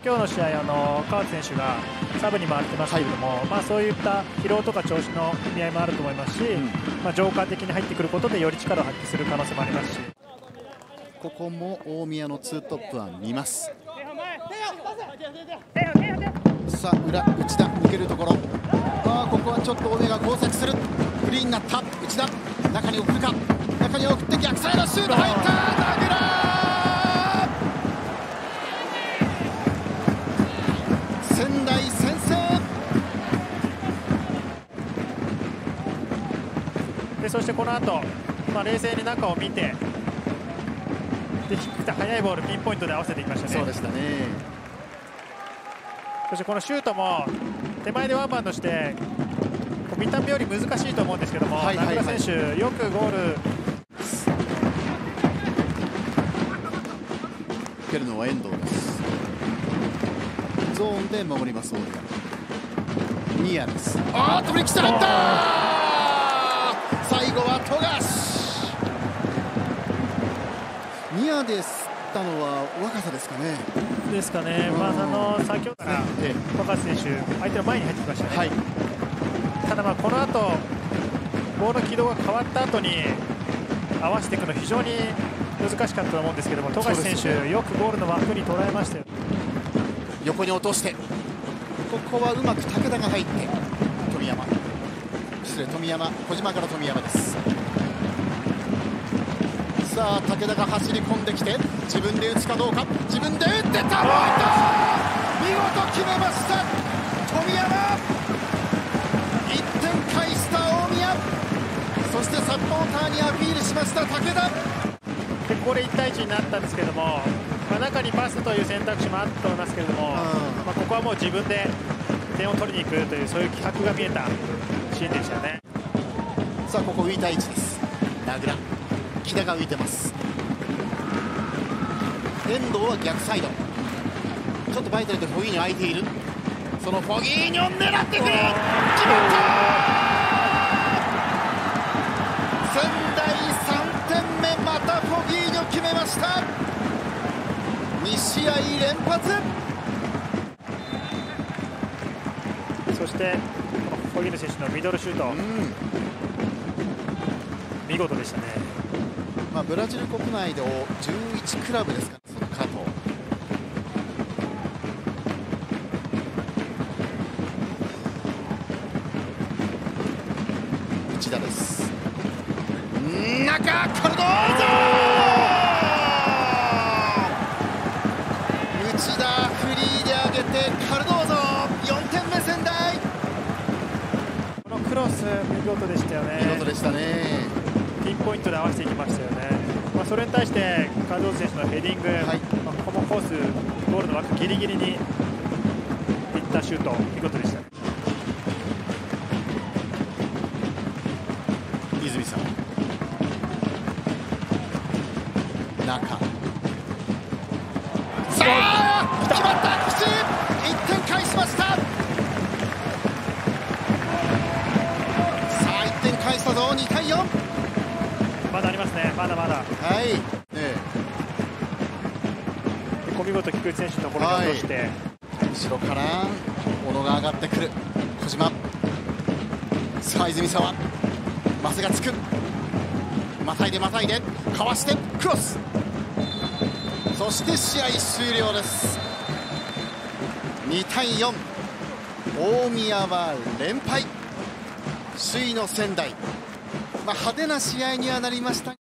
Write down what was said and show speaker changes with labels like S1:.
S1: 今日の試合、川内選手がサブに回ってますけれども、そういった疲労とか調子の意味合いもあると思いますし、ジョーカー的に入ってくることでより力を発揮する可能性もありますし、
S2: ここも大宮のツートップは見ます。さあ裏、内田抜けるところ、ここはちょっと大宮が交錯する。フリーになった内田、中に送るか、中に送って逆サイドシュート入った。名倉、仙台先制。
S1: でそしてこの後、冷静に中を見て、で低くて速いボールピンポイントで合わせていきましたね。
S2: そうでしたね。
S1: そしてこのシュートも手前でワンバウンドして見た目より難しいと思うんですけども、名倉選手よくゴール
S2: 蹴るのは遠藤です。ゾーンで守ります大宮。ニアです。トリックした入った。最後は富樫。ニアで吸ったのは若さですかね。
S1: ですかね。先ほどから富樫選手相手の前に入ってきましたね。ただこの後ボールの軌道が変わった後に合わせていくの非常に難しかったと思うんですけども、富樫選手よくゴールの枠に捉えましたよ。
S2: 横に落として、ここはうまく武田が入って富山、小島から富山です。さあ武田が走り込んできて、自分で打つかどうか、自分で打ってた、見事決めました富山。1点返した大宮、そしてサポーターにアピールしました武田。
S1: でここで1対1になったんですけども、中にパスという選択肢もあったと思いますけれども、ここはもう自分で点を取りに行くという、そういう気迫が見えたシーンでしたね。
S2: さあここ浮いた位置です。名倉、木田が浮いてます。遠藤は逆サイド、ちょっとバイタルとフォギーニョ空いている。そのフォギーニョ狙ってくる、決まった。仙台3点目、またフォギーニョ決めました。2試合連発。
S1: そしてフォギーニョ選手のミドルシュート、見事でしたね。
S2: ブラジル国内で11クラブですか、その加藤。内田です。中、カルドーゾ。内田フリーで上げてカルドーゾ、4点目仙台。
S1: このクロス見事でしたよね。
S2: 見事でしたね。
S1: ピンポイントで合わせていきましたよね。それに対してカルドーゾ選手のヘディング、ここもコースゴールの枠ギリギリにいったシュート、見事でしたね。
S2: 泉さん、中、さあ決まった、口1点返しました。さあ1点返したぞ、2対4。
S1: まだありますね、まだまだ。見事菊池選手のところに落として、
S2: 後ろから小野が上がってくる。小島、さあ泉沢、マスがつく、またいでかわしてクロス、そして試合終了です。2対4、大宮は連敗、首位の仙台、派手な試合にはなりました。